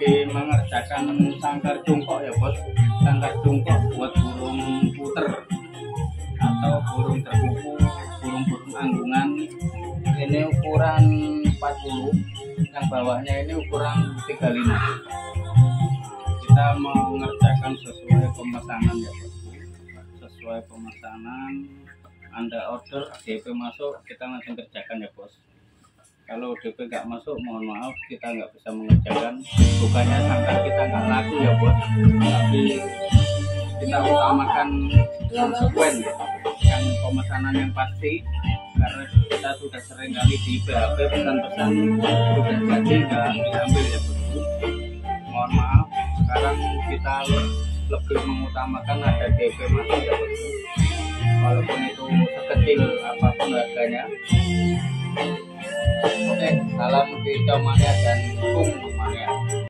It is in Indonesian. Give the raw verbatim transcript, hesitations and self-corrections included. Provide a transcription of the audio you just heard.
lagi mengerjakan sangkar jungkok ya bos. Sangkar jungkok buat burung puter atau burung terkuku, burung-burung anggungan. Ini ukuran empat puluh, yang bawahnya ini ukuran tiga puluh lima. Kita mengerjakan sesuai pemesanan ya bos. Sesuai pemesanan, Anda order, D P masuk, kita langsung kerjakan ya bos. Kalau D P nggak masuk, mohon maaf, kita nggak bisa mengerjakan. Bukannya sangkar kita nggak laku ya bos, tapi kita utamakan konsekuen ya. Yang pemesanan yang pasti, karena kita sudah sering kali di B H P pesan-pesan sudah jadi nggak diambil ya bos. Mohon maaf, sekarang kita lebih mengutamakan ada D P masuk ya bos. Walaupun itu sekecil apapun harganya. Oke, salam Kicau Mania dan Kung Mania.